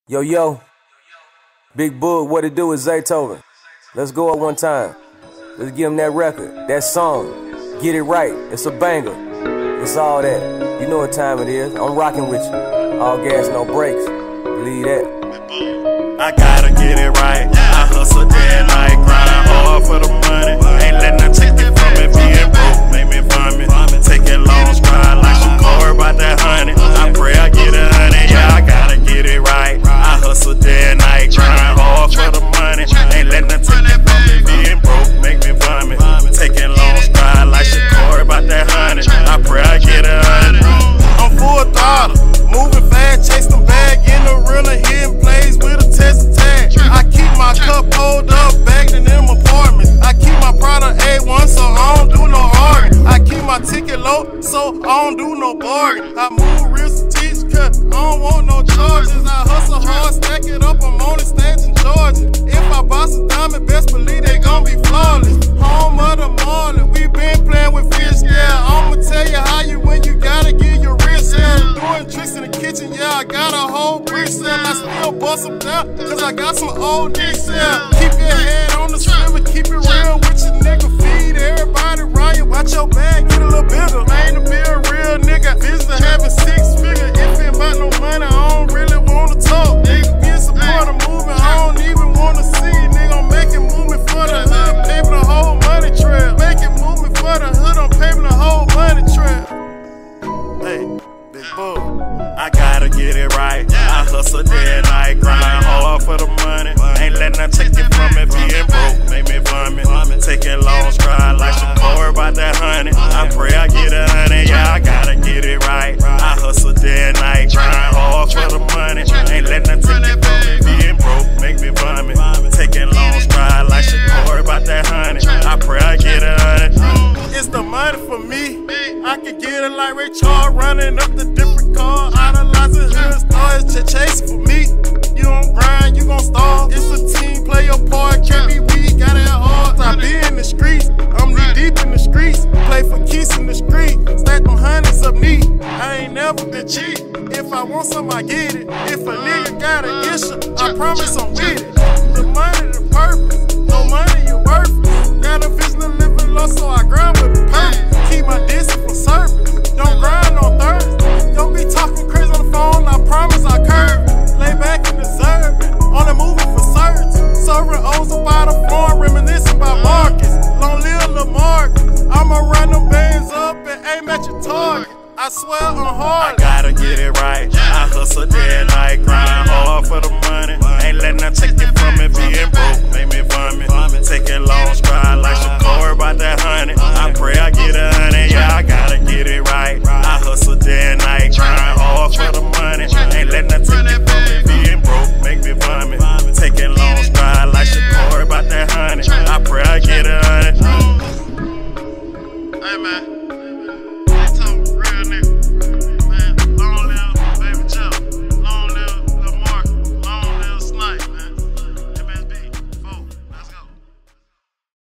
Yo, yo, Big Boog, what it do is Zaytoven. Let's go up one time. Let's give him that record, that song. Get it right, it's a banger. It's all that. You know what time it is. I'm rocking with you. All gas, no brakes. Believe that. I gotta get it right. I hustle day and night, grind hard for the money. Ain't letting them take it from me. Being broke make me vomit. Taking long strides like some car about that honey. I pray I get a honey. Yeah, I gotta get it right. I hustle day and night, grind hard for the money. Ain't letting them take it from me. Being broke make me vomit. Taking long strides like some car about that honey. I pray I get a honey. I'm full throttle, moving fast, chase them bag in the real and hitting plays with a test tag. I keep my cup pulled up, bagged in them apartments. I keep my product A1, so I don't do no arguing. I keep my ticket low, so I don't do no bargain. I move real strategic, cause I don't want no charges. I hustle hard, stack it up, I'm on the stage in Georgia. If I buy some diamond, best believe they gon' be flawless. Home of the morning, we been playing with fish, yeah. I'ma tell you how you win, you gotta get your wrist, yeah. Doing tricks in the kitchen, yeah, I got a whole brick, yeah. I still bust them down, cause I got some old dicks, yeah. Keep your head on the swivel, keep it real with your nigga. Feed everybody right, watch your bag get a little bigger. Man, to be a real nigga, business having 6 figures. If it about no money, I don't really wanna talk. Nigga, get support of moving, I don't even wanna see. Nigga, I'm making movement for the hood, paving the whole money trail. Making movement for the hood, I'm paving the whole money trail. Hey, Big Boog, I gotta get it right. I hustle day and night, grind hard for the money. Ain't letting them take it from me. Being broke make me vomit. Taking long strides like some car about that honey. I pray I get a honey. Yeah, I gotta get it right. I hustle day and night, grind hard for the money. Ain't letting them take it from me. Being broke make me vomit. Taking long strides like some car about that honey. I pray I get a honey. It's the money for me. I can get it like Ray Charles, running up the different cars. Idolizing hood stars, chasing for me. You don't grind, you gon' starve. It's a team, play your part, can't be weak, gotta have heart. I be in the streets, I'm knee deep in the streets. Play for keys in the street, stack them hundreds up neat. I ain't never been cheap. If I want some, I get it. If a nigga got an issue, I promise I'm with it.